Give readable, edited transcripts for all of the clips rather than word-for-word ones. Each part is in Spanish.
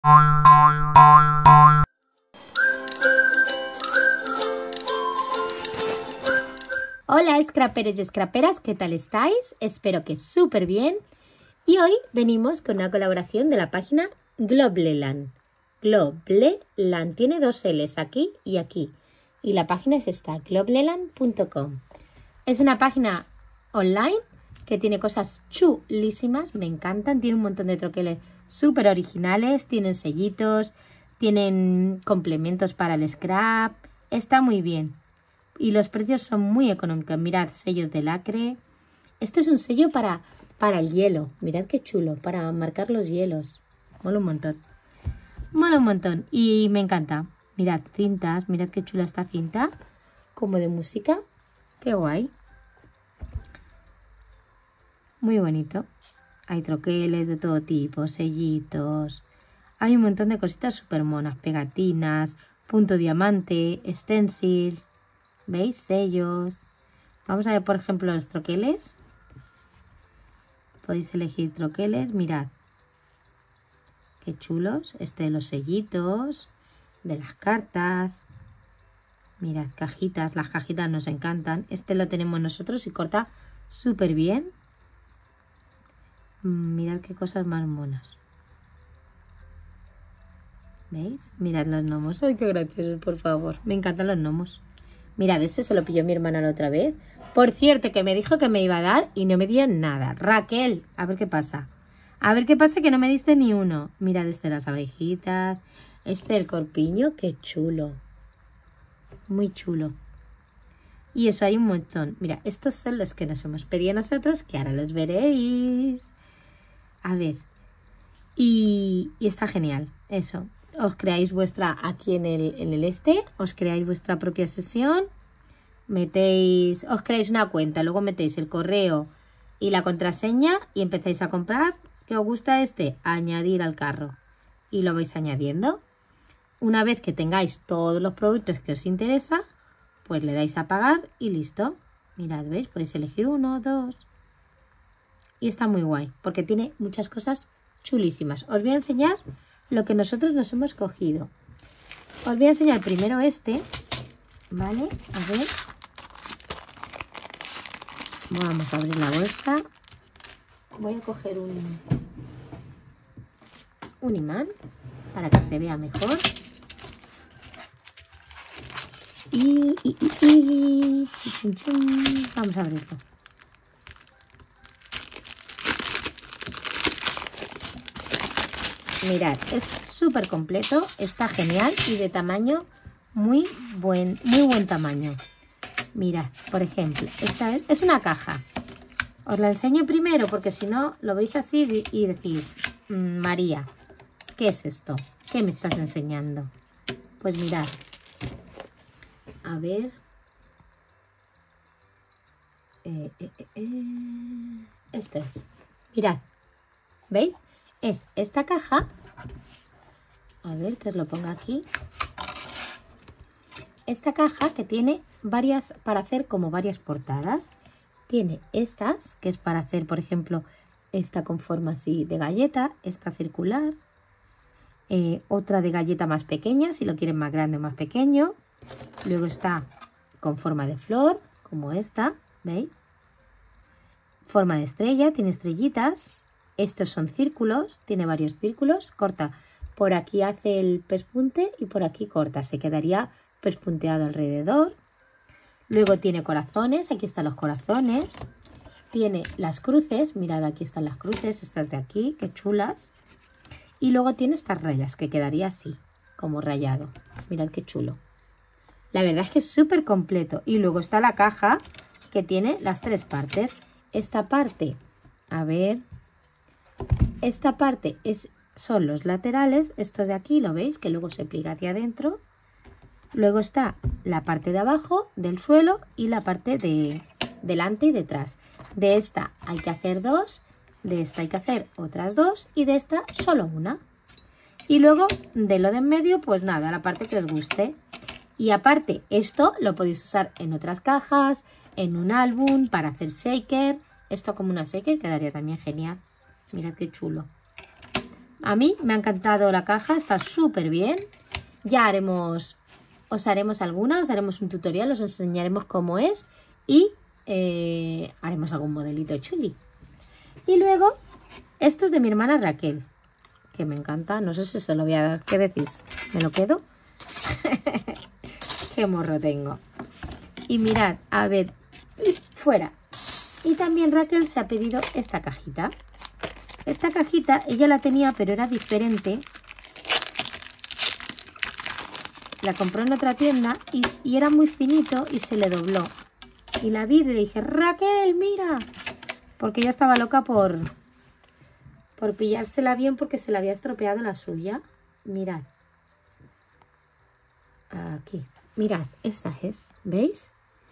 Hola scraperos y scraperas, ¿qué tal estáis? Espero que súper bien. Y hoy venimos con una colaboración de la página Globleland. Globleland tiene dos L's aquí y aquí. Y la página es esta, globleland.com. Es una página online que tiene cosas chulísimas, me encantan. Tiene un montón de troqueles súper originales, tienen sellitos, tienen complementos para el scrap. Está muy bien. Y los precios son muy económicos. Mirad, sellos de lacre. Este es un sello para el hielo. Mirad qué chulo, para marcar los hielos. Mola un montón. Mola un montón. Y me encanta. Mirad, cintas. Mirad qué chula esta cinta. Como de música. Qué guay. Muy bonito. Hay troqueles de todo tipo, sellitos. Hay un montón de cositas súper monas. Pegatinas, punto diamante, stencils. ¿Veis? Sellos. Vamos a ver, por ejemplo, los troqueles. Podéis elegir troqueles. Mirad. Qué chulos. Este de los sellitos. De las cartas. Mirad, cajitas. Las cajitas nos encantan. Este lo tenemos nosotros y corta súper bien. Mirad qué cosas más monas. ¿Veis? Mirad los gnomos. ¡Ay, qué graciosos, por favor! Me encantan los gnomos. Mirad, este se lo pilló mi hermana la otra vez. Por cierto, que me dijo que me iba a dar y no me dio nada. Raquel, a ver qué pasa. A ver qué pasa que no me diste ni uno. Mirad este de las abejitas. Este del corpiño, qué chulo. Muy chulo. Y eso hay un montón. Mira, estos son los que nos hemos pedido nosotros, que ahora los veréis. A ver. Y está genial. Eso. Os creáis vuestra aquí en el este. Os creáis vuestra propia sesión. Metéis, os creáis una cuenta. Luego metéis el correo y la contraseña y empezáis a comprar. ¿Qué os gusta este? Añadir al carro. Y lo vais añadiendo. Una vez que tengáis todos los productos que os interesa, pues le dais a pagar y listo. Mirad, ¿veis? Podéis elegir uno, dos. Y está muy guay, porque tiene muchas cosas chulísimas. Os voy a enseñar lo que nosotros nos hemos cogido. Os voy a enseñar primero este, ¿vale? A ver. Vamos a abrir la bolsa. Voy a coger un imán para que se vea mejor. Vamos a abrirlo. Mirad, es súper completo, está genial y de tamaño muy buen tamaño. Mirad, por ejemplo, esta es una caja. Os la enseño primero porque si no lo veis así y decís, María, ¿qué es esto? ¿Qué me estás enseñando? Pues mirad. A ver. Esto es. Mirad. ¿Veis? Es esta caja. A ver, que os lo ponga aquí. Esta caja que tiene varias, para hacer como varias portadas. Tiene estas, que es para hacer, por ejemplo, esta con forma así de galleta, esta circular. Otra de galleta más pequeña, si lo quieren más grande o más pequeño. Luego está con forma de flor, como esta, ¿veis? Forma de estrella, tiene estrellitas. Estos son círculos, tiene varios círculos. Corta, por aquí hace el pespunte y por aquí corta. Se quedaría pespunteado alrededor. Luego tiene corazones, aquí están los corazones. Tiene las cruces, mirad, aquí están las cruces, estas de aquí, qué chulas. Y luego tiene estas rayas, que quedaría así, como rayado. Mirad qué chulo. La verdad es que es súper completo. Y luego está la caja, que tiene las tres partes. Esta parte, a ver, esta parte son los laterales. Esto de aquí, ¿lo veis? Que luego se pliega hacia adentro. Luego está la parte de abajo del suelo y la parte de delante y detrás. De esta hay que hacer dos, de esta hay que hacer otras dos y de esta solo una. Y luego de lo de en medio, pues nada, la parte que os guste. Y aparte, esto lo podéis usar en otras cajas, en un álbum, para hacer shaker. Esto como una shaker quedaría también genial. Mirad qué chulo. A mí me ha encantado la caja, está súper bien. Ya os haremos algunas, os haremos un tutorial, os enseñaremos cómo es y haremos algún modelito chuli. Y luego, esto es de mi hermana Raquel, que me encanta, no sé si se lo voy a dar. ¿Qué decís? ¿Me lo quedo? Qué morro tengo. Y mirad, a ver, fuera. Y también Raquel se ha pedido esta cajita. Esta cajita ella la tenía, pero era diferente. La compró en otra tienda y era muy finito y se le dobló. Y la vi y le dije, Raquel, mira. Porque ella estaba loca por pillársela bien porque se le había estropeado la suya. Mirad. Aquí. Mirad, esta es, ¿veis?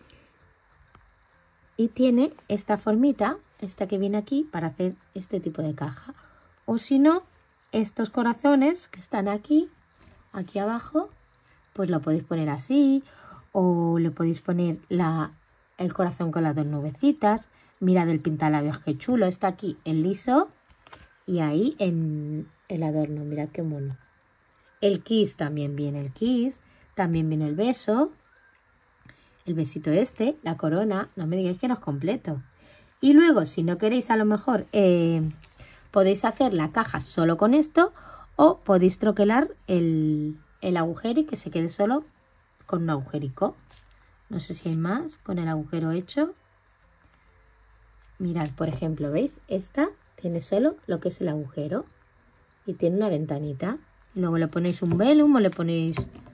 Y tiene esta formita, esta que viene aquí, para hacer este tipo de caja. O si no, estos corazones que están aquí abajo, pues lo podéis poner así. O le podéis poner el corazón con las dos nubecitas. Mirad el pintalabios, qué chulo. Está aquí el liso y ahí en el adorno. Mirad qué mono. El kiss también viene el kiss. También viene el beso. El besito este, la corona. No me digáis que no es completo. Y luego, si no queréis, a lo mejor podéis hacer la caja solo con esto. O podéis troquelar el agujero y que se quede solo con un agujerico. No sé si hay más con el agujero hecho. Mirad, por ejemplo, ¿veis? Esta tiene solo lo que es el agujero. Y tiene una ventanita. Luego le ponéis un velum o le ponéis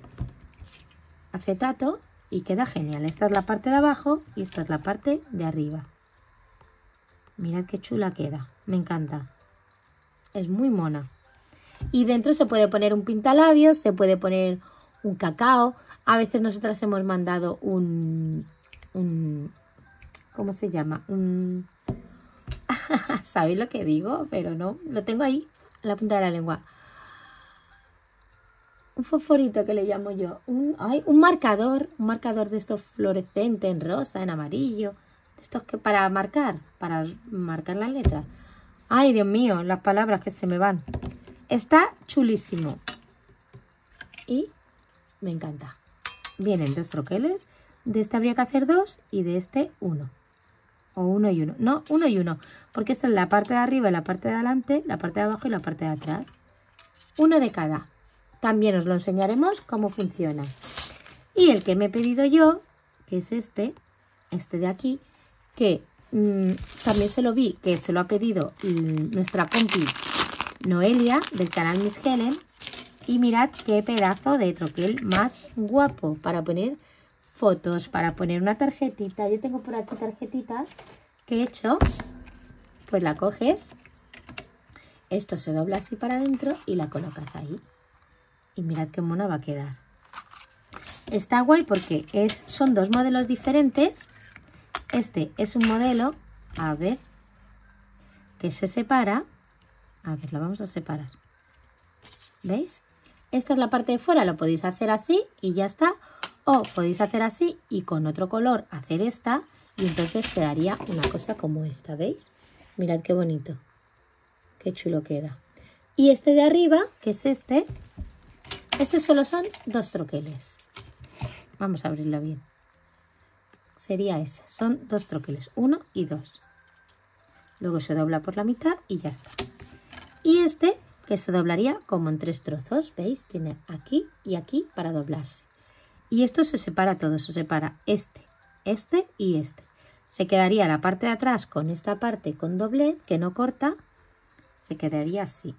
acetato y queda genial. Esta es la parte de abajo y esta es la parte de arriba. Mirad qué chula queda. Me encanta. Es muy mona. Y dentro se puede poner un pintalabios, se puede poner un cacao. A veces nosotras hemos mandado un ¿cómo se llama? ¿Sabéis lo que digo? Pero no, lo tengo ahí, en la punta de la lengua. Un fosforito que le llamo yo. Un marcador de estos fluorescentes en rosa, en amarillo. De estos que para marcar las letras. Ay, Dios mío, las palabras que se me van. Está chulísimo. Y me encanta. Vienen 2 troqueles. De este habría que hacer 2 y de este 1. O 1 y 1. No, 1 y 1. Porque esta es la parte de arriba y la parte de adelante, la parte de abajo y la parte de atrás. 1 de cada. También os lo enseñaremos cómo funciona. Y el que me he pedido yo, que es este de aquí, que también se lo vi, que se lo ha pedido nuestra compi Noelia, del canal Miss Helen. Y mirad qué pedazo de troquel más guapo para poner fotos, para poner una tarjetita. Yo tengo por aquí tarjetitas que he hecho. Pues la coges, esto se dobla así para adentro y la colocas ahí. Y mirad qué mona va a quedar. Está guay porque son 2 modelos diferentes. Este es un modelo, a ver, que se separa. A ver, lo vamos a separar. ¿Veis? Esta es la parte de fuera, lo podéis hacer así y ya está. O podéis hacer así y con otro color hacer esta. Y entonces quedaría una cosa como esta, ¿veis? Mirad qué bonito. Qué chulo queda. Y este de arriba, que es este solo son 2 troqueles. Vamos a abrirlo bien. Sería ese. Son 2 troqueles. 1 y 2. Luego se dobla por la mitad y ya está. Y este, que se doblaría como en 3 trozos. ¿Veis? Tiene aquí y aquí para doblarse. Y esto se separa todo. Se separa este y este. Se quedaría la parte de atrás con esta parte con doblez, que no corta. Se quedaría así.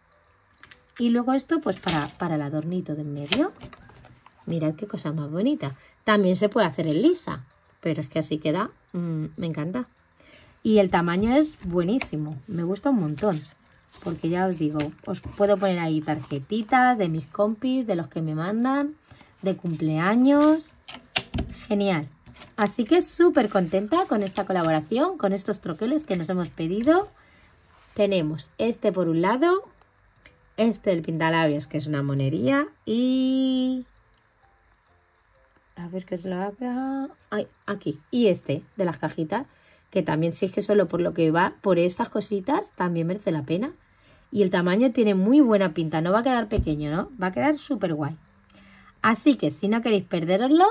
Y luego esto pues para el adornito de en medio. Mirad qué cosa más bonita. También se puede hacer en lisa, pero es que así queda, me encanta. Y el tamaño es buenísimo, me gusta un montón. Porque ya os digo, os puedo poner ahí tarjetitas de mis compis, de los que me mandan, de cumpleaños. Genial. Así que súper contenta con esta colaboración, con estos troqueles que nos hemos pedido. Tenemos este por un lado, este del pintalabios, que es una monería, y a ver que se lo abra. Ay, aquí. Y este de las cajitas, que también, si es que solo por lo que va, por estas cositas, también merece la pena. y el tamaño tiene muy buena pinta. No va a quedar pequeño, ¿no? Va a quedar súper guay. Así que si no queréis perderoslo,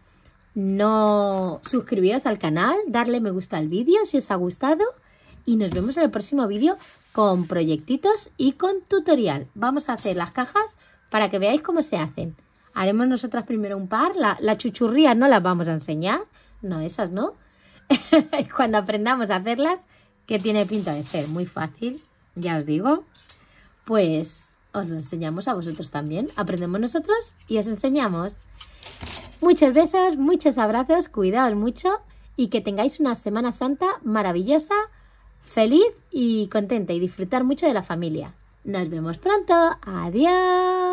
no suscribíos al canal, darle me gusta al vídeo si os ha gustado y nos vemos en el próximo vídeo con proyectitos y con tutorial. Vamos a hacer las cajas para que veáis cómo se hacen. Haremos nosotras primero un par, la chuchurría no las vamos a enseñar, no, esas no. Cuando aprendamos a hacerlas, que tiene pinta de ser muy fácil, ya os digo, pues os lo enseñamos a vosotros también. Aprendemos nosotros y os enseñamos. Muchos besos, muchos abrazos, cuidaos mucho y que tengáis una Semana Santa maravillosa, feliz y contenta y disfrutar mucho de la familia. Nos vemos pronto. Adiós.